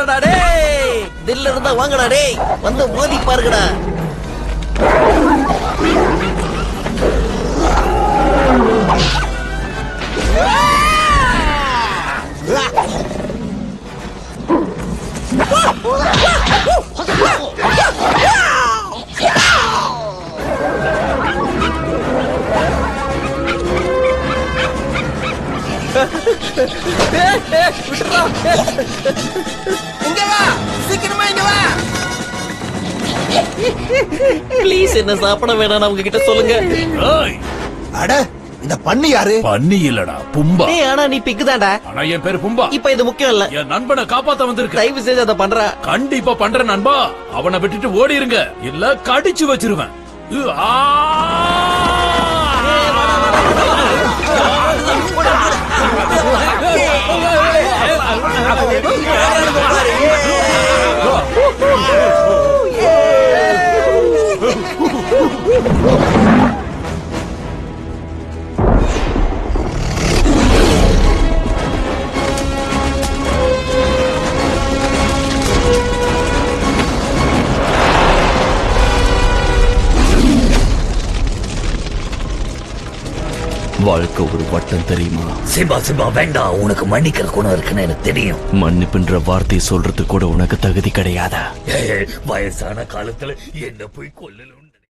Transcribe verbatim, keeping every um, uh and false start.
வாங்கடா டேய், தில்ல இருந்தா வாங்கடா டேய், வந்து மோதி பாருங்கடா. இங்க வா, சீக்கிரமா இங்க வா. ப்ளீஸ் என்ன சாப்பிட வேணாம் அவங்க கிட்ட சொல்லுங்க. அட இந்த பண்ணி யாரு? பண்ணி இல்லடா, பும்பா. ஏய் ஆனா நீ பிக்கு தான்டா. ஆனா என் பேரு பும்பா. இப்ப இது முக்கியம் இல்ல. என் நண்பனை காப்பாத்த வந்திருக்க. தயவு செய்து அதை பண்ற. கண்டிப்பா பண்றேன் நண்பா. அவனை விட்டுட்டு ஓடிருங்க, இல்ல கடிச்சு வச்சிருவேன். வாழ்க்கை ஒரு வட்டம் தெரியுமா? சிம்பா சிம்பா வேண்டாம், உனக்கு மன்னிக்கிற குணம் இருக்குன்னு எனக்கு தெரியும். மன்னிப்புன்ற வார்த்தையை சொல்றது கூட உனக்கு தகுதி கிடையாதா? வயசான காலத்துல என்ன போய் கொல்லணும்.